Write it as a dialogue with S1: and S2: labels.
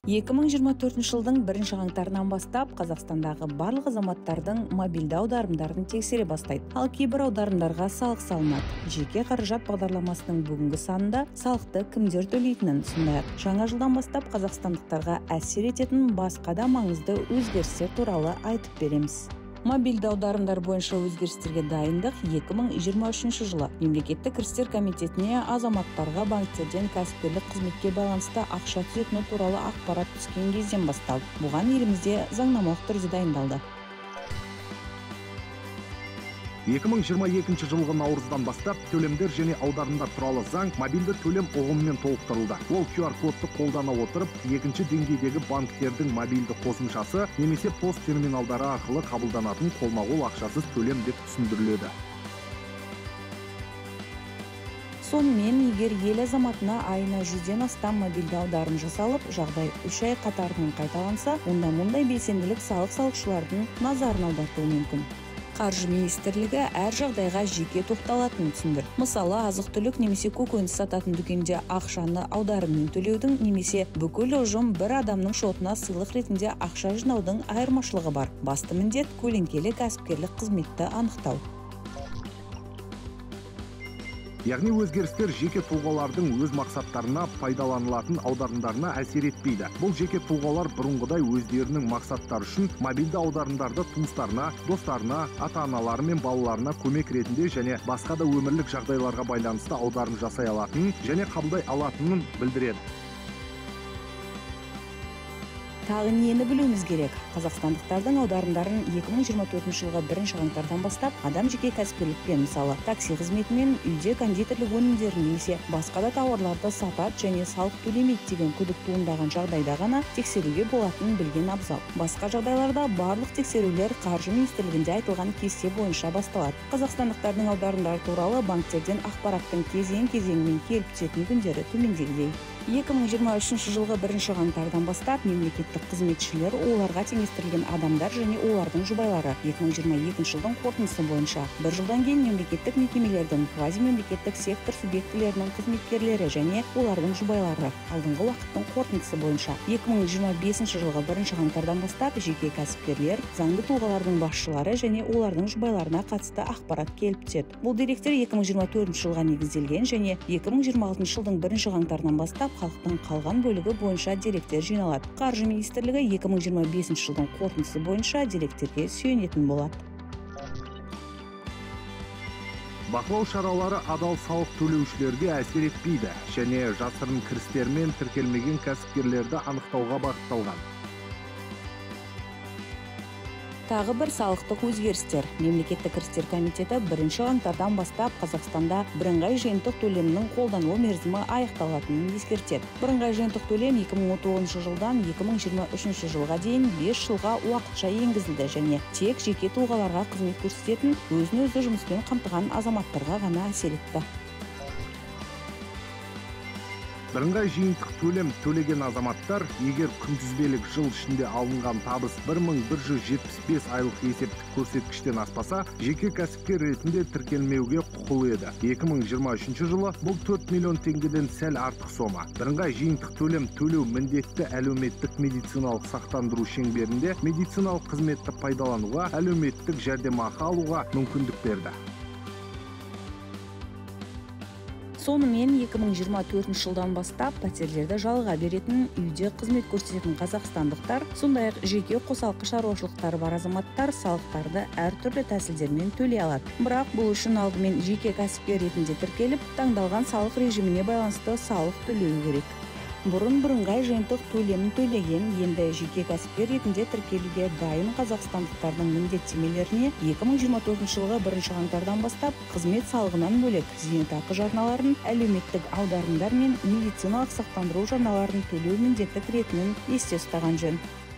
S1: 2024 жылдың 1 қаңтарынан бастап Қазақстандағы барлық азаматтардың мобильді аударымдарын тексере бастайды. Ал кейбір аударымдарға салық салынады. Жеке қаражат бағдарламасының бүгінгі санында салықты кімдер төлейтінін, сондай-ақ жаңа жылдан бастап қазақстандықтарға әсер ететін басқа да маңызды өзгерістер туралы айтып береміз. Мобильді аударымдар бойынша өзгерістерге дайындық 2023 жылы Мемлекеттік кірістер комитетіне азаматтарға банктерден кәсіпкерлік қызметке байланысты ақша түсетіні туралы ақпарат түскен кезден басталды. Бұған елімізде заңнамалық түрде дайындалды.
S2: 2022 жылғы наурыздан бастап төлемдер және аударымдар туралы заң мобильді төлем ұғымымен толықтырылды. Ол QR-кодты қолдана отырып, екінші деңгейдегі банктердің мобильді қосымшасы немесе пост терминалдары арқылы қабылданатын қолма-қол ақшасыз төлем деп түсіндіріледі.
S1: Сонымен, егер ел азаматына айына 100-ден астам мобильді аударым жасалып, жағдай 3 ай қатарынан қайталанса, онда мұндай белсенділік салық салушылардың назарын аудартуы мүмкін. Қаржы министрлігі әр жағдайға жеке тоқталатынын түсіндірді. Мысалы, азық-түлік немесе көкөніс сататын дүкенде ақшаны аударыммен төлеудің немесе бүкіл ұжым бір адамның шотына сыйлық ретінде ақша жинаудың айырмашылығы бар. Басты міндет көлеңкелі кәсіпкерлік қызметті анықтау.
S2: Яғни өзгерістер жеке тұлғалардың өз мақсаттарына пайдаланылатын аударымдарына әсер етпейді. Бұл жеке тұлғалар бұрынғыдай өздерінің мақсаттары үшін мобильді аударымдарды туыстарына, достарына, ата-аналары мен балаларына көмек ретінде және басқа да өмірлік жағдайларға байланысты аударым жасай алатынын және қабылдай алатынын білдіреді.
S1: Тағы нені білуіміз керек? Қазақстандықтардың аударымдарын 2024 жылғы 1 қаңтардан бастап адам жеке кәсіпкерлікпен, мысалы, такси қызметімен, үйде кондитерлік өнімдерін немесе басқа да тауарларды сатады және салық төлемейді деген күдік туындаған жағдайда ғана тексеруге болатынын білген абзал. Басқа жағдайларда барлық тексерулер Қаржы министрлігінде айтылған кесте бойынша басталады. Қазақстандықтардың аударымдары туралы банктерден ақпараттың кезең-кезеңмен келіп түсетін күндері төмендегідей. 2023 жылғы 1 қаңтардан бастап мемлекеттік қызметшілер, оларға теңестірілген адамдар және олардың жұбайлары 2022 жылдың қорытындысы бойынша бір жылдан кейін мемлекеттік мекемелердің, квазимемлекеттік сектор субъектілерінің қызметкерлері және олардың жұбайлары алдыңғы уақыттың қорытындысы бойынша 2025 жылғы 1 қаңтардан бастап жеке кәсіпкерлер, заңды тұлғалардың басшылары және олардың жұбайларына қатысты ақпарат келіп түседі. Бұл деректер 2024 жылға негізделген және 2026 жылдың 1 қаңтардан бастап халықтың қалған бөлігі бойынша деректер жиналады. Қаржы министрлігі 2025 жылдың қорытындысы бойынша деректерге сүйенетін болады.
S2: Бақылау шаралары адал салық төлеушілерге әсер етпейді және жасырын кірістермен тіркелмеген кәсіпкерлерді анықтауға бағытталған.
S1: Тағы бір салықтық өзгерістер. Мемлекеттік кірістер комитеті 1 қаңтардан бастап Қазақстанда бірыңғай жиынтық төлемнің қолданылу мерзімі аяқталатынын ескертеді. Бірыңғай жиынтық төлем 2019 жылдан 2023 жылға дейін 5 жылға уақытша енгізілді және тек жеке тұлғаларға қызмет көрсететін, өзін-өзі жұмыспен қамтыған азаматтарға ғана әсер етті.
S2: Бірыңғай жиынтық төлем төлеген азаматтар, егер күнтізбелік жыл ішінде алынған табыс 1175 айлық есептік көрсеткіштен аспаса, жеке кәсіпкер ретінде тіркелмеуге құқылы еді. 2023 жылы бұл 4 миллион теңгеден сәл артық сома. Бірыңғай жиынтық төлем төлеу міндетті әлеуметтік медициналық сақтандыру шеңберінде медициналық қызметті пайдалануға, әлеуметтік жәрдемақы алуға мүмкіндік берді.
S1: Сонымен 2024 жылдан бастап пәтерлерді жалға беретін, үйде қызмет көрсететін қазақстандықтар, сондай-ақ жеке қосалқы шаруашылықтары бар азаматтар салықтарды әртүрлі тәсілдермен төлей алады. Бірақ бұл үшін алдымен жеке кәсіпкер ретінде тіркеліп, таңдалған салық режиміне байланысты салық төлеу керек. Бұрын бірыңғай жиынтық төлемін төлеген, енді жеке кәсіпкер ретінде тіркелуге дайын қазақстандықтардың міндеттемелеріне 2024 жылғы 1 қаңтардан бастап қызмет салығынан бөлек зейнетақы жарналарын, әлеуметтік аударымдар мен медициналық сақтандыру жарналарын төлеу міндетті кіретінін есте ұстаған жөн.